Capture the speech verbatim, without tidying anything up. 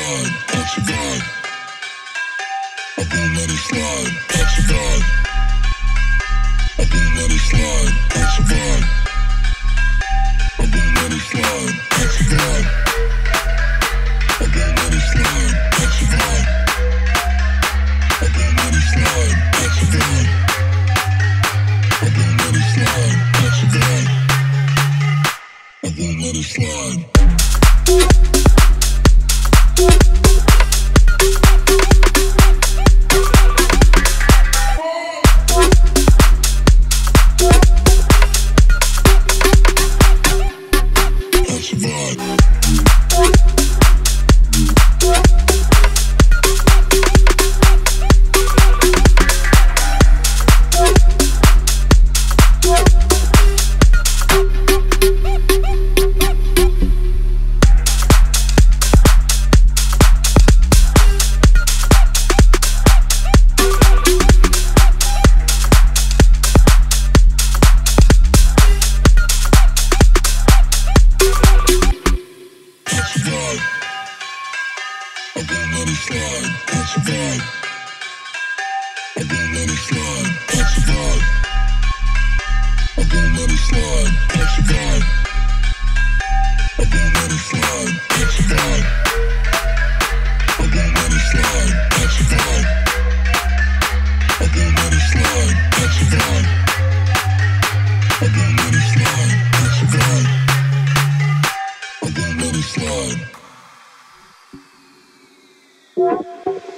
slide, that's a vibe. I won't let it slide, that's a vibe. I won't let it slide, that's a vibe. I won't let it slide, that's a vibe. I won't let it slide, that's a vibe. I won't let it slide, that's a vibe. I won't let it slide, that's a vibe. I won't let it slide. I won't let it slide, that's a vibe. I won't let it slide, that's a vibe. I won't let it slide, that's a vibe. I won't let it slide, that's a vibe. I won't let it slide, that's a vibe. I won't let it slide, that's a vibe. I won't let it slide, that's a vibe. I won't let it slide.